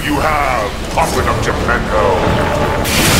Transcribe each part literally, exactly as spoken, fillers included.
you have, popping up to Menno.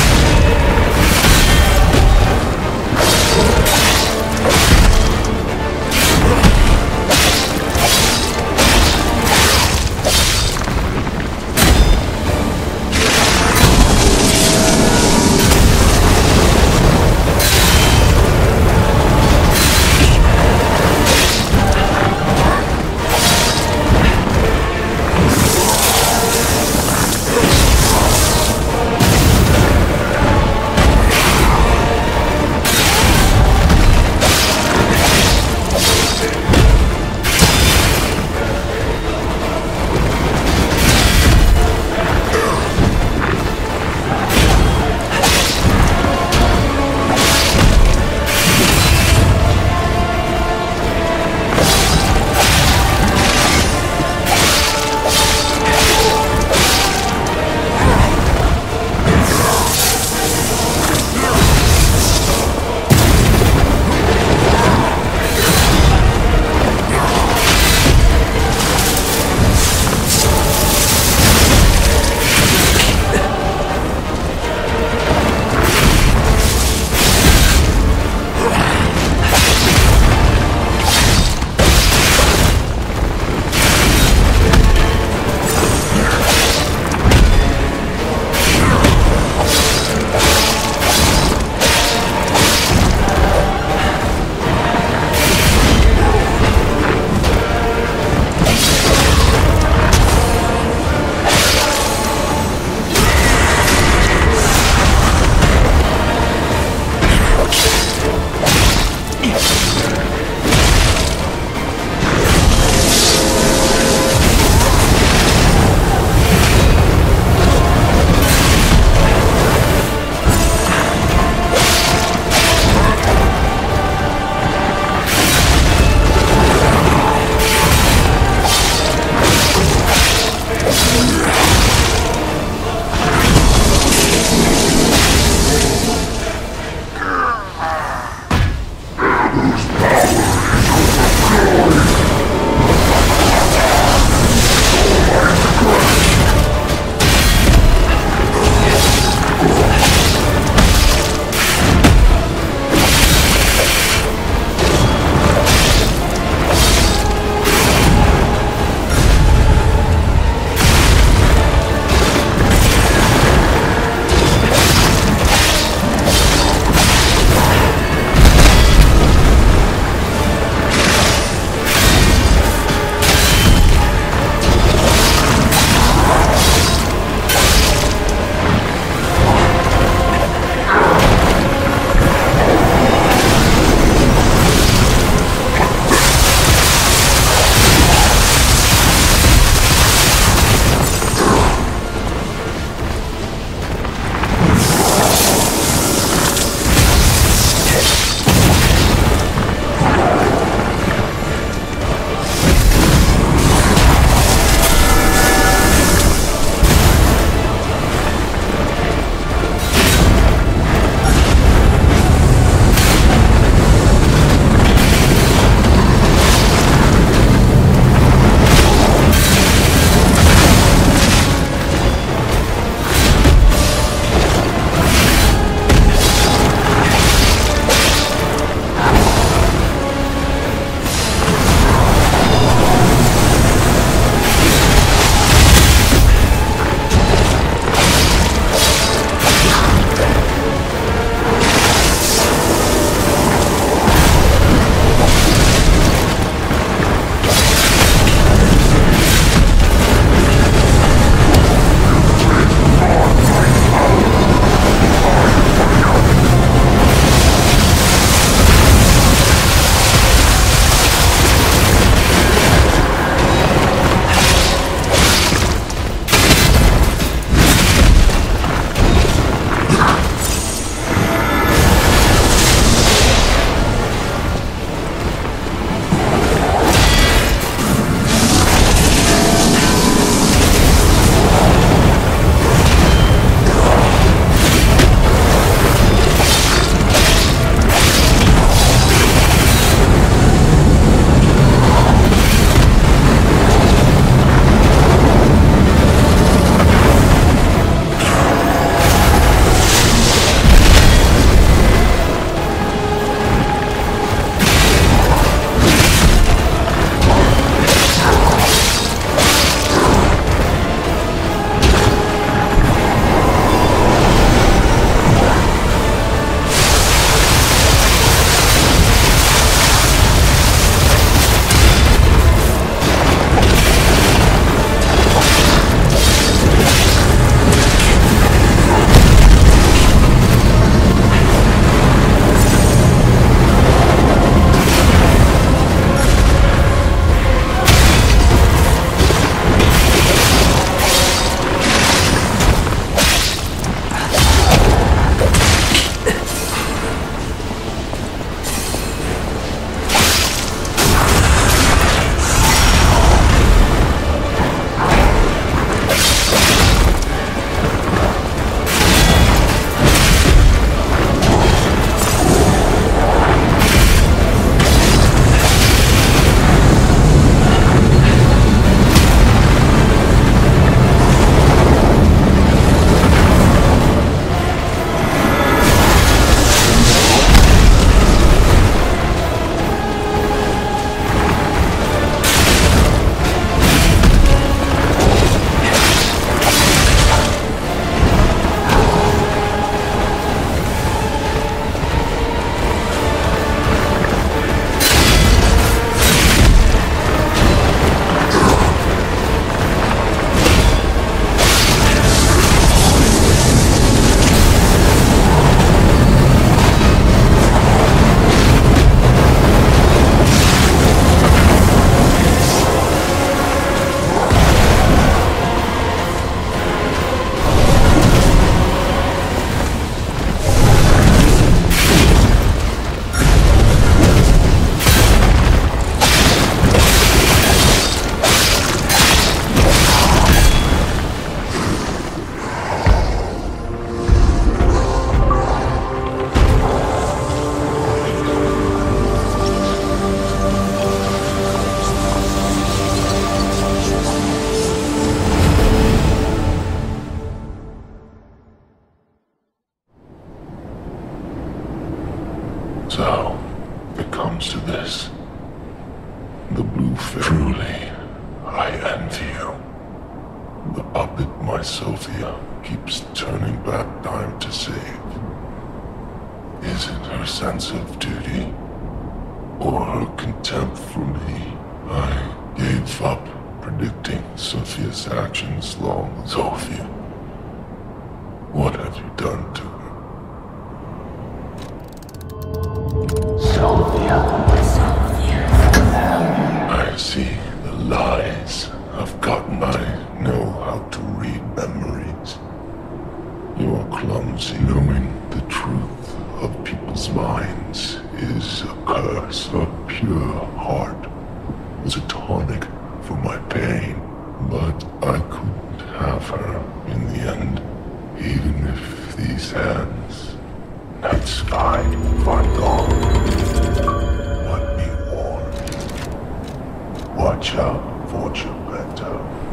my Sophia keeps turning back time to save? Is it her sense of duty? Or her contempt for me? I gave up predicting Sophia's actions long ago. Sophia, what have you done to her? Sophia. Sophia. I see the lies I've gotten. I know how to read memories. You are clumsy. Knowing the truth of people's minds is a curse. A pure heart was a tonic for my pain, but I couldn't have her in the end, even if these hands, night sky, find gone. Let me warn you. Watch out for Geppetto.